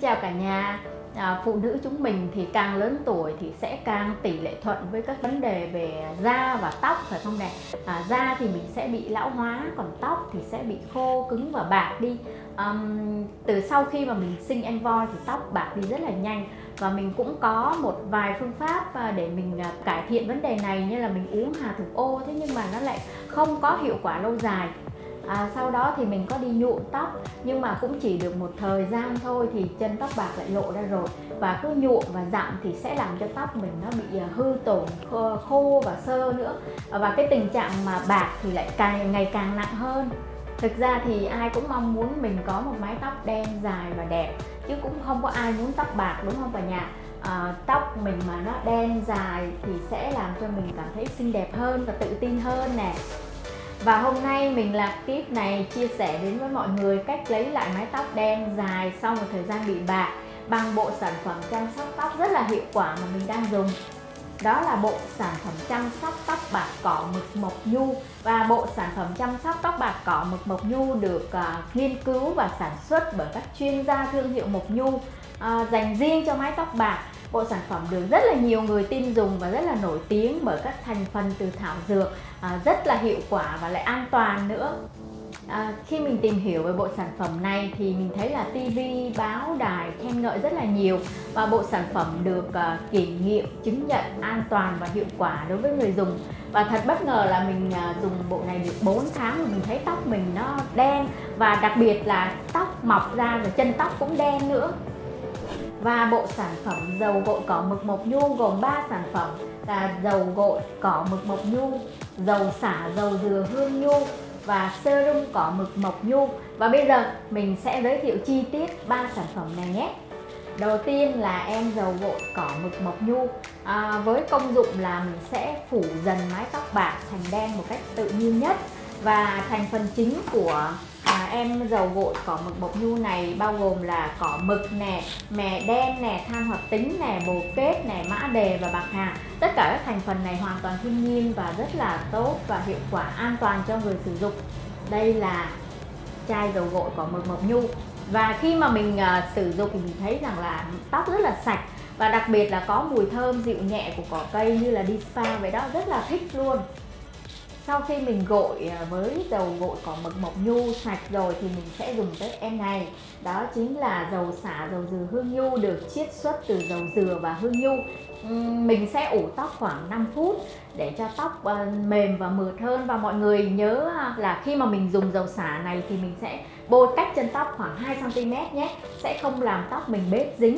chào cả nhà. Phụ nữ chúng mình thì càng lớn tuổi thì sẽ càng tỷ lệ thuận với các vấn đề về da và tóc, phải không nè? Da thì mình sẽ bị lão hóa, còn tóc thì sẽ bị khô, cứng và bạc đi. Từ sau khi mà mình sinh em voi thì tóc bạc đi rất là nhanh. Và mình cũng có một vài phương pháp để mình cải thiện vấn đề này, như là mình uống hà thủ ô, thế nhưng mà nó lại không có hiệu quả lâu dài. Sau đó thì mình có đi nhuộm tóc, nhưng mà cũng chỉ được một thời gian thôi thì chân tóc bạc lại lộ ra rồi. Và cứ nhuộm và dặm thì sẽ làm cho tóc mình nó bị hư tổn, khô và xơ nữa. Và cái tình trạng mà bạc thì lại ngày càng nặng hơn. Thực ra thì ai cũng mong muốn mình có một mái tóc đen dài và đẹp, chứ cũng không có ai muốn tóc bạc, đúng không cả nhà? Tóc mình mà nó đen dài thì sẽ làm cho mình cảm thấy xinh đẹp hơn và tự tin hơn nè. Và hôm nay mình làm clip này chia sẻ đến với mọi người cách lấy lại mái tóc đen dài sau một thời gian bị bạc bằng bộ sản phẩm chăm sóc tóc rất là hiệu quả mà mình đang dùng. Đó là bộ sản phẩm chăm sóc tóc bạc cỏ mực mộc nhu. Và bộ sản phẩm chăm sóc tóc bạc cỏ mực mộc nhu được nghiên cứu và sản xuất bởi các chuyên gia thương hiệu Mộc Nhu dành riêng cho mái tóc bạc. Bộ sản phẩm được rất là nhiều người tin dùng và rất là nổi tiếng bởi các thành phần từ thảo dược, rất là hiệu quả và lại an toàn nữa. Khi mình tìm hiểu về bộ sản phẩm này thì mình thấy là TV, báo, đài khen ngợi rất là nhiều. Và bộ sản phẩm được kiểm nghiệm, chứng nhận an toàn và hiệu quả đối với người dùng. Và thật bất ngờ là mình dùng bộ này được 4 tháng mà mình thấy tóc mình nó đen. Và đặc biệt là tóc mọc ra và chân tóc cũng đen nữa. Và bộ sản phẩm dầu gội cỏ mực mộc nhu gồm 3 sản phẩm là dầu gội cỏ mực mộc nhu, dầu xả dầu dừa hương nhu và serum cỏ mực mộc nhu. Và bây giờ mình sẽ giới thiệu chi tiết 3 sản phẩm này nhé. Đầu tiên là em dầu gội cỏ mực mộc nhu. Với công dụng là mình sẽ phủ dần mái tóc bạc thành đen một cách tự nhiên nhất. Và thành phần chính của em dầu gội cỏ mực mộc nhu này bao gồm là cỏ mực nè, mè đen nè, than hoạt tính nè, bồ kết nè, mã đề và bạc hà. Tất cả các thành phần này hoàn toàn thiên nhiên và rất là tốt và hiệu quả, an toàn cho người sử dụng. Đây là chai dầu gội cỏ mực mộc nhu. Và khi mà mình sử dụng thì mình thấy rằng là tóc rất là sạch. Và đặc biệt là có mùi thơm dịu nhẹ của cỏ cây như là đi spa vậy đó, rất là thích luôn. Sau khi mình gội với dầu gội cỏ mực mộc nhu sạch rồi thì mình sẽ dùng tới em này. Đó chính là dầu xả dầu dừa hương nhu được chiết xuất từ dầu dừa và hương nhu. Mình sẽ ủ tóc khoảng 5 phút để cho tóc mềm và mượt hơn. Và mọi người nhớ là khi mà mình dùng dầu xả này thì mình sẽ bôi cách chân tóc khoảng 2 cm nhé, sẽ không làm tóc mình bết dính.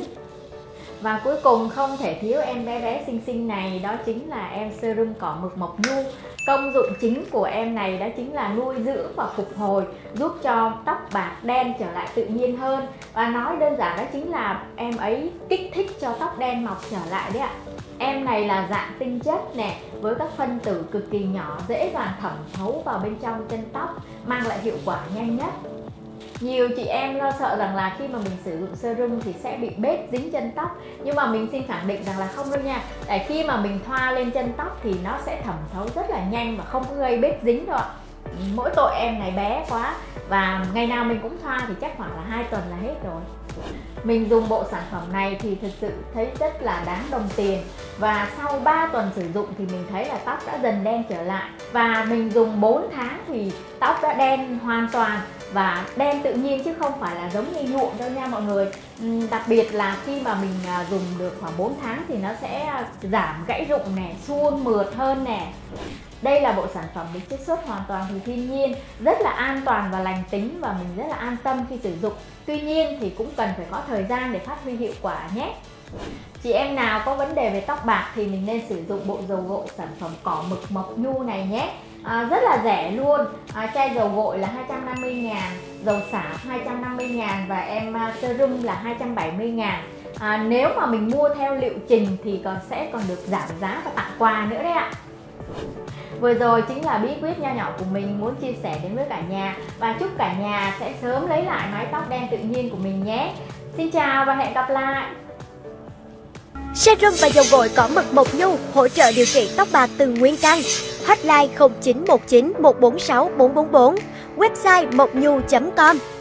Và cuối cùng không thể thiếu em bé bé xinh xinh này, đó chính là em serum cỏ mực mộc nhu. Công dụng chính của em này đó chính là nuôi dưỡng và phục hồi, giúp cho tóc bạc đen trở lại tự nhiên hơn. Và nói đơn giản đó chính là em ấy kích thích cho tóc đen mọc trở lại đấy ạ. Em này là dạng tinh chất nè, với các phân tử cực kỳ nhỏ, dễ dàng thẩm thấu vào bên trong chân tóc, mang lại hiệu quả nhanh nhất. Nhiều chị em lo sợ rằng là khi mà mình sử dụng serum thì sẽ bị bết dính chân tóc. Nhưng mà mình xin khẳng định rằng là không đâu nha. Tại khi mà mình thoa lên chân tóc thì nó sẽ thẩm thấu rất là nhanh và không có gây bết dính đâu ạ. Mỗi tội em này bé quá và ngày nào mình cũng thoa thì chắc khoảng là 2 tuần là hết rồi. Mình dùng bộ sản phẩm này thì thực sự thấy rất là đáng đồng tiền. Và sau 3 tuần sử dụng thì mình thấy là tóc đã dần đen trở lại. Và mình dùng 4 tháng thì tóc đã đen hoàn toàn và đen tự nhiên chứ không phải là giống như nhuộm đâu nha mọi người. Đặc biệt là khi mà mình dùng được khoảng 4 tháng thì nó sẽ giảm gãy rụng nè, suôn mượt hơn nè. Đây là bộ sản phẩm được chiết xuất hoàn toàn từ thiên nhiên, rất là an toàn và lành tính và mình rất là an tâm khi sử dụng. Tuy nhiên thì cũng cần phải có thời gian để phát huy hiệu quả nhé. Chị em nào có vấn đề về tóc bạc thì mình nên sử dụng bộ dầu gội sản phẩm cỏ mực mộc nhu này nhé. Rất là rẻ luôn. Chai dầu gội là 250.000, dầu xả 250.000 và em serum là 270.000. Nếu mà mình mua theo liệu trình thì sẽ còn được giảm giá và tặng quà nữa đấy ạ. Vừa rồi chính là bí quyết nho nhỏ của mình muốn chia sẻ đến với cả nhà. Và chúc cả nhà sẽ sớm lấy lại mái tóc đen tự nhiên của mình nhé. Xin chào và hẹn gặp lại. Serum và dầu gội cỏ mực mộc nhu hỗ trợ điều trị tóc bạc từ nguyên căn. Hotline 0919 146 444. Website mocnhu.com.